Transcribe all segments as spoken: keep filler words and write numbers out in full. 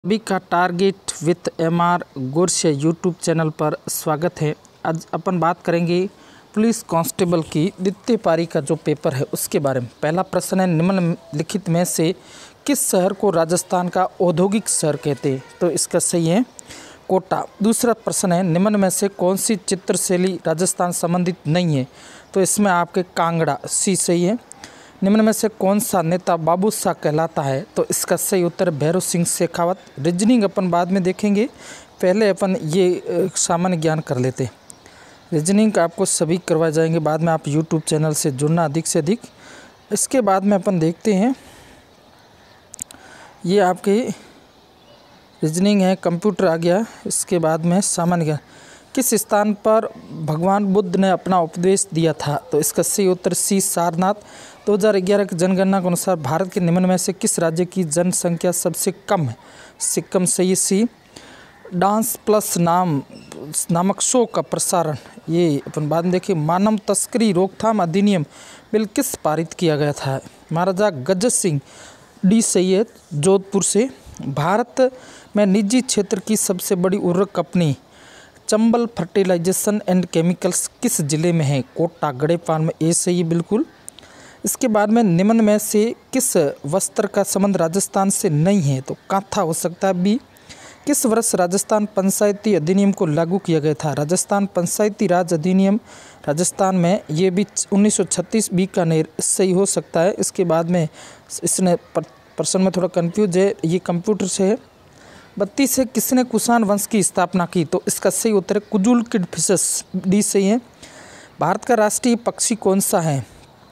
सभी का target with M R गुरसे यूट्यूब चैनल पर स्वागत है। आज अपन बात करेंगे पुलिस कांस्टेबल की द्वितीय पारी का जो पेपर है उसके बारे में। पहला प्रश्न है, निम्नलिखित में से किस शहर को राजस्थान का औद्योगिक शहर कहते हैं? तो इसका सही है कोटा। दूसरा प्रश्न है, निम्न में से कौन सी चित्रशैली राजस्थान संबंधित नहीं है? तो इसमें आपके कांगड़ा, सी सही है। निम्न में से कौन सा नेता बाबूशाह कहलाता है? तो इसका सही उत्तर भैरव सिंह शेखावत। रीजनिंग अपन बाद में देखेंगे, पहले अपन ये सामान्य ज्ञान कर लेते हैं। रीजनिंग आपको सभी करवाए जाएंगे, बाद में आप यूट्यूब चैनल से जुड़ना अधिक से अधिक। इसके बाद में अपन देखते हैं, ये आपके रीजनिंग है, कंप्यूटर आ गया। इसके बाद में सामान्य ज्ञान, किस स्थान पर भगवान बुद्ध ने अपना उपदेश दिया था? तो इसका सही उत्तर सी सारनाथ। दो हज़ार ग्यारह की जनगणना के अनुसार भारत के निम्न में से किस राज्य की जनसंख्या सबसे कम है? सिक्किम, सही सी। डांस प्लस नाम नामक शो का प्रसारण, ये अपन बाद में देखिए। मानव तस्करी रोकथाम अधिनियम बिल किस पारित किया गया था? महाराजा गजत सिंह, डी सही है, जोधपुर से। भारत में निजी क्षेत्र की सबसे बड़ी उर्वरक कंपनी चंबल फर्टिलाइजेशन एंड केमिकल्स किस जिले में है? कोटा, गड़ेपान में, ए सही बिल्कुल। इसके बाद में निम्न में से किस वस्त्र का संबंध राजस्थान से नहीं है? तो कांथा हो सकता है, बी। किस वर्ष राजस्थान पंचायती अधिनियम को लागू किया गया था? राजस्थान पंचायती राज अधिनियम राजस्थान में, ये भी उन्नीस सौ छत्तीस, बी का नहीं सही हो सकता है। इसके बाद में इसने प्रश्न में थोड़ा कंफ्यूज है, ये कंप्यूटर से है। बत्तीस से किसने कुषाण वंश की स्थापना की? तो इसका सही उत्तर है कुजुल किड फिशस, डी सही है। भारत का राष्ट्रीय पक्षी कौन सा है?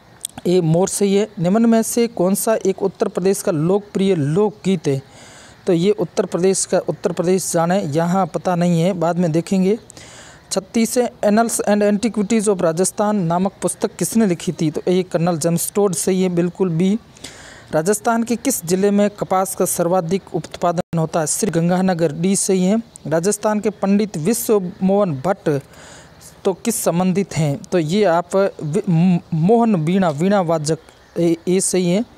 ए मोर सही है। निम्न में से कौन सा एक उत्तर प्रदेश का लोकप्रिय लोकगीत है? तो ये उत्तर प्रदेश का उत्तर प्रदेश जाने, यहाँ पता नहीं है, बाद में देखेंगे। छत्तीस है, annals and antiquities of Rajasthan नामक पुस्तक किसने लिखी थी? तो ये कर्नल जेम्स टोड, सही है बिल्कुल, बी। राजस्थान के किस जिले में कपास का सर्वाधिक उत्पादन होता है? श्री गंगानगर, डी सही है। राजस्थान के पंडित विश्व मोहन भट्ट तो किस संबंधित हैं? तो ये आप मोहन वीणा वीणा वादक, ये सही है।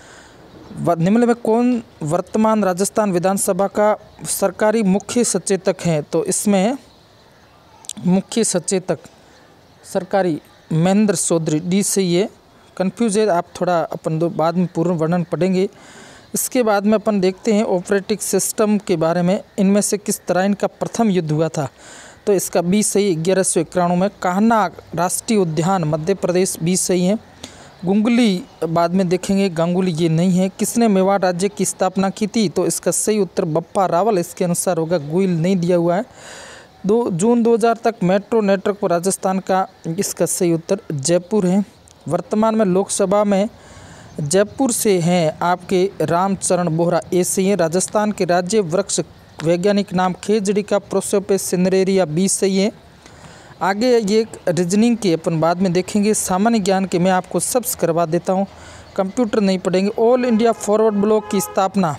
निम्न में कौन वर्तमान राजस्थान विधानसभा का सरकारी मुख्य सचेतक है? तो इसमें मुख्य सचेतक सरकारी महेंद्र चौधरी, डी सही है। कन्फ्यूज है आप, थोड़ा अपन दो बाद में पूर्ण वर्णन पढ़ेंगे। इसके बाद में अपन देखते हैं ऑपरेटिंग सिस्टम के बारे में। इनमें से किस तरह इनका प्रथम युद्ध हुआ था? तो इसका बी सही, ग्यारह सौ इक्यानवे में। कान्हा राष्ट्रीय उद्यान मध्य प्रदेश, बी सही है। गुंगली बाद में देखेंगे, गांगुली ये नहीं है। किसने मेवाड़ राज्य की स्थापना की थी? तो इसका सही उत्तर बप्पा रावल इसके अनुसार होगा, गुइल नहीं दिया हुआ है। दो जून दो हज़ार तक मेट्रो नेटवर्क पर राजस्थान का, इसका सही उत्तर जयपुर है। वर्तमान में लोकसभा में जयपुर से हैं आपके रामचरण बोहरा, ए सही है। राजस्थान के राज्य वृक्ष वैज्ञानिक नाम खेजड़ी का प्रोसोपेस सिनेरेरिया, बी सही है। आगे ये रीजनिंग के अपन बाद में देखेंगे। सामान्य ज्ञान के मैं आपको सब्स करवा देता हूँ, कंप्यूटर नहीं पढ़ेंगे। ऑल इंडिया फॉरवर्ड ब्लॉक की स्थापना,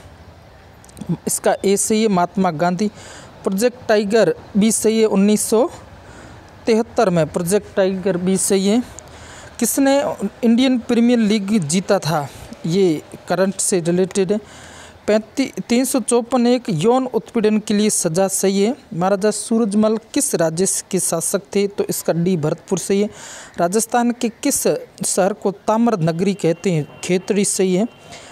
इसका ए सही है, Mahatma Gandhi. Project Tiger, B सही है, उन्नीस सौ तिहत्तर में प्रोजेक्ट टाइगर, बी सही है। किसने इंडियन प्रीमियर लीग जीता था? ये करंट से रिलेटेड है। पैंतीस तीन सौ चौपन एक यौन उत्पीड़न के लिए सजा, सही है। महाराजा सूरजमल किस राज्य के शासक थे? तो इसका डी भरतपुर सही है। राजस्थान के किस शहर को ताम्र नगरी कहते हैं? खेतड़ी, सही है।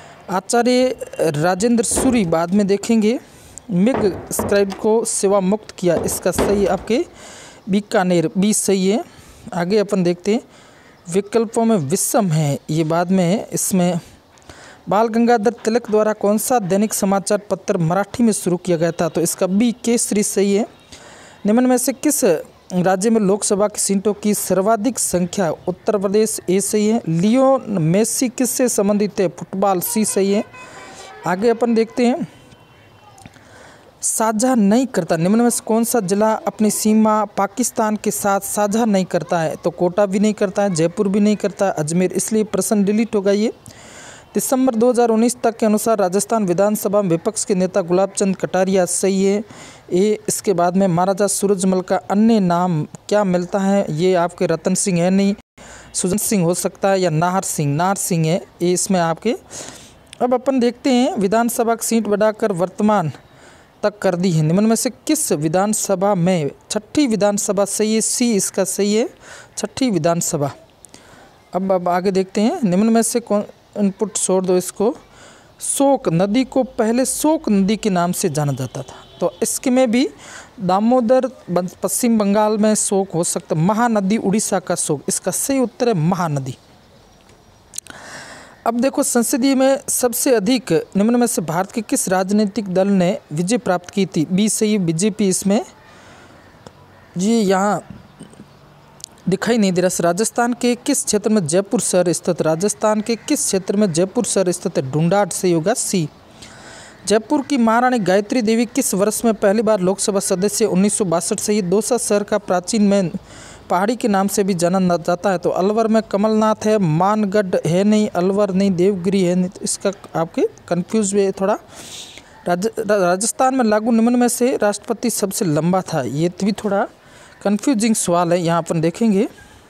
आचार्य राजेंद्र सूरी बाद में देखेंगे, मिग स्क्राइब को सेवा मुक्त किया, इसका सही है आपके बीकानेर, बी सही है। आगे अपन देखते हैं, विकल्पों में विषम है, ये बाद में है। इसमें बाल गंगाधर तिलक द्वारा कौन सा दैनिक समाचार पत्र मराठी में शुरू किया गया था? तो इसका बी केसरी, सही है। निम्न में से किस राज्य में लोकसभा की सीटों की सर्वाधिक संख्या? उत्तर प्रदेश, ए सही है। लियोन मेसी किससे संबंधित है? फुटबॉल, सी सही है। आगे अपन देखते हैं, साझा नहीं करता, निम्न में से कौन सा जिला अपनी सीमा पाकिस्तान के साथ साझा नहीं करता है? तो कोटा भी नहीं करता है, जयपुर भी नहीं करता, अजमेर, इसलिए प्रश्न डिलीट होगा ये। दिसंबर दो हज़ार उन्नीस तक के अनुसार राजस्थान विधानसभा में विपक्ष के नेता गुलाब चंद कटारिया, सही है। ये इसके बाद में महाराजा सूरजमल का अन्य नाम क्या मिलता है? ये आपके रतन सिंह है नहीं, सुजन सिंह हो सकता है, या नाहर सिंह, नाहर सिंह है ये इसमें आपके। अब अपन देखते हैं, विधानसभा की सीट बढ़ाकर वर्तमान तक कर दी है। निम्न में से किस विधानसभा में? छठी विधानसभा सही है, सी इसका सही है, छठी विधानसभा। अब अब आगे देखते हैं, निम्न में से कौन, इनपुट छोड़ दो इसको। शोक नदी को पहले शोक नदी के नाम से जाना जाता था, तो इसके में भी दामोदर पश्चिम बंगाल में शोक हो सकता, महानदी उड़ीसा का शोक, इसका सही उत्तर है महानदी। अब देखो, संसदीय में सबसे अधिक निम्न में से भारत के किस राजनीतिक दल ने विजय प्राप्त की थी? बी सही, बीजेपी। इसमें ये यहाँ दिखाई नहीं दे रहा। राजस्थान के किस क्षेत्र में जयपुर शहर स्थित? राजस्थान के किस क्षेत्र में जयपुर शहर स्थित है? ढूंढाड़ से होगा सी। जयपुर की महारानी गायत्री देवी किस वर्ष में पहली बार लोकसभा सदस्य? उन्नीस सौ बासठ से। ये दौसा शहर का प्राचीन में पहाड़ी के नाम से भी जाना जाता है। तो अलवर में कमलनाथ है, मानगढ़ है नहीं, अलवर नहीं, देवगिरी है नहीं, तो इसका आपके कन्फ्यूज हुए थोड़ा। राज, राजस्थान में लागू निम्न में से राष्ट्रपति सबसे लंबा था, ये भी थोड़ा कन्फ्यूजिंग सवाल है। यहाँ अपन देखेंगे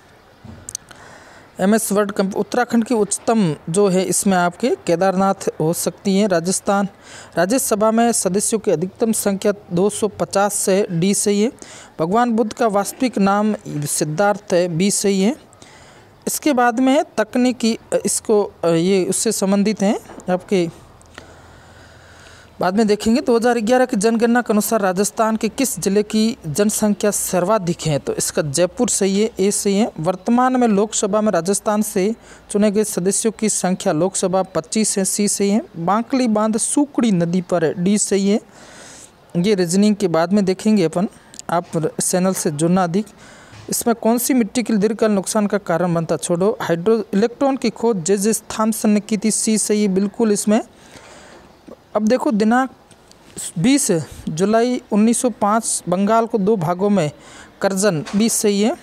एम एस वर्ड कंप उत्तराखंड की उच्चतम जो है इसमें आपके केदारनाथ हो सकती हैं। राजस्थान राज्यसभा में सदस्यों की अधिकतम संख्या दो सौ पचास से, डी सही है। भगवान बुद्ध का वास्तविक नाम सिद्धार्थ है, बी सही है। इसके बाद में तकनीकी, इसको ये उससे संबंधित हैं आपके, बाद में देखेंगे। दो हज़ार ग्यारह की जनगणना के अनुसार राजस्थान के किस जिले की जनसंख्या सर्वाधिक है? तो इसका जयपुर सही है, ए सही है। वर्तमान में लोकसभा में राजस्थान से चुने गए सदस्यों की संख्या लोकसभा पच्चीस है, सी सही है। बांकली बांध सूकड़ी नदी पर है, डी सही है। ये रीजनिंग के बाद में देखेंगे अपन, आप चैनल से जुड़ना अधिक। इसमें कौन सी मिट्टी के लिए दीर्घकाल नुकसान का कारण बनता? छोड़ो। हाइड्रो इलेक्ट्रॉन की खोज जे जे थॉम्सन ने की थी, सी सही है बिल्कुल इसमें। अब देखो, दिनांक बीस जुलाई उन्नीस सौ पाँच बंगाल को दो भागों में कर्जन, बीस सही है।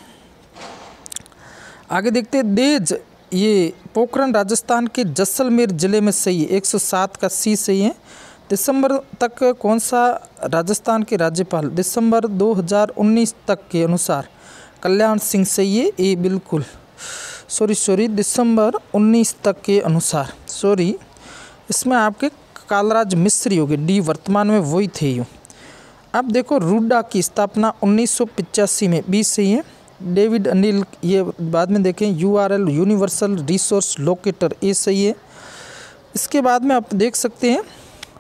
आगे देखते हैं, देज ये पोखरण राजस्थान के जैसलमेर जिले में सही है, एक सौ सात का सी सही है। दिसंबर तक कौन सा राजस्थान के राज्यपाल? दिसंबर दो हज़ार उन्नीस तक के अनुसार कल्याण सिंह सही है, ए बिल्कुल। सॉरी सॉरी दिसंबर उन्नीस तक के अनुसार, सॉरी इसमें आपके कालराज मिस्त्री हो गए, डी वर्तमान में वही थे यूँ। अब देखो, रूडा की स्थापना उन्नीस सौ पचासी में, बी सही है। डेविड अनिल, ये बाद में देखें। URL universal resource locator, A सही है। इसके बाद में आप देख सकते हैं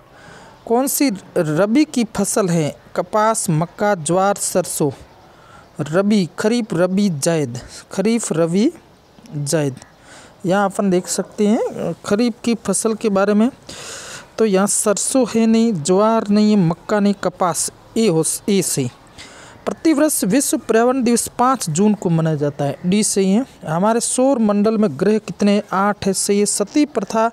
कौन सी रबी की फसल है? कपास, मक्का, ज्वार, सरसों। रबी, खरीफ, रबी, जायद, खरीफ, रबी, जायद। यहाँ अपन देख सकते हैं खरीफ की फसल के बारे में, तो यहाँ सरसों है नहीं, ज्वार नहीं है, मक्का नहीं, कपास, ए हो, ए सही। प्रतिवर्ष विश्व पर्यावरण दिवस पाँच जून को मनाया जाता है, डी सही है। हमारे सौर मंडल में ग्रह कितने? आठ है, सही है। सती प्रथा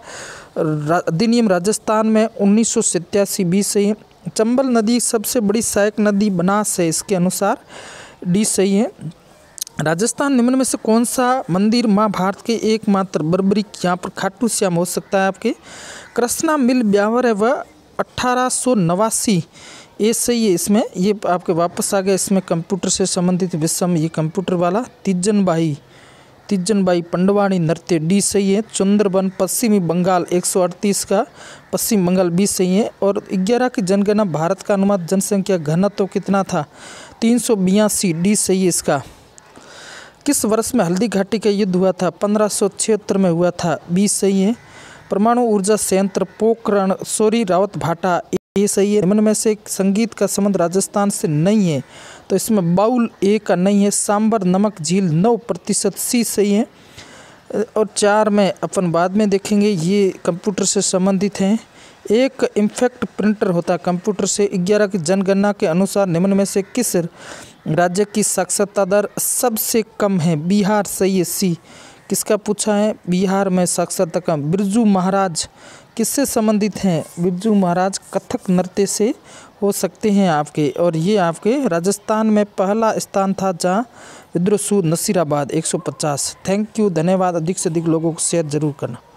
अधिनियम राजस्थान में उन्नीस सौ सत्तासी, बी सही है। चंबल नदी सबसे बड़ी सहायक नदी बनास है, इसके अनुसार, डी सही है। राजस्थान निम्न में से कौन सा मंदिर माँ भारत के एकमात्र बर्बरी, यहाँ पर खाटू श्याम हो सकता है आपके। कृष्णा मिल ब्यावर है वह अट्ठारह सौ नवासी, ए सही है इसमें। ये आपके वापस आ गया, इसमें कंप्यूटर से संबंधित विषम, ये कंप्यूटर वाला। तीजनबाई तीजनबाई पंडवानी नृत्य, डी सही है। चंद्रबन पश्चिमी बंगाल एक सौ अड़तीस का, पश्चिम बंगाल, बी सही है। और ग्यारह की जनगणना भारत का अनुमानित जनसंख्या घनत्व तो कितना था? तीन सौ बयासी, डी सही है इसका। किस वर्ष में हल्दी घाटी का युद्ध हुआ था? पंद्रह सौ छिहत्तर में हुआ था, बी सही है। परमाणु ऊर्जा संयंत्र पोखरण, सोरी रावत भाटा, ये सही है। निम्न में से संगीत का संबंध राजस्थान से नहीं है, तो इसमें बाउल ए का नहीं है। सांबर नमक झील नौ प्रतिशत, सी सही है। और चार में अपन बाद में देखेंगे, ये कंप्यूटर से संबंधित हैं। एक इम्फेक्ट प्रिंटर होता है कंप्यूटर से। ग्यारह की जनगणना के अनुसार निम्न में से किस राज्य की साक्षरता दर सबसे कम है? बिहार, सही है, सी। किसका पूछा है? बिहार में साक्षरता कम। बिरजू महाराज किससे संबंधित हैं? बिरजू महाराज कथक नृत्य से हो सकते हैं आपके। और ये आपके राजस्थान में पहला स्थान था जहाँ विद्रोह नसीराबाद एक सौ पचास। थैंक यू, धन्यवाद। अधिक से अधिक लोगों को शेयर जरूर करना।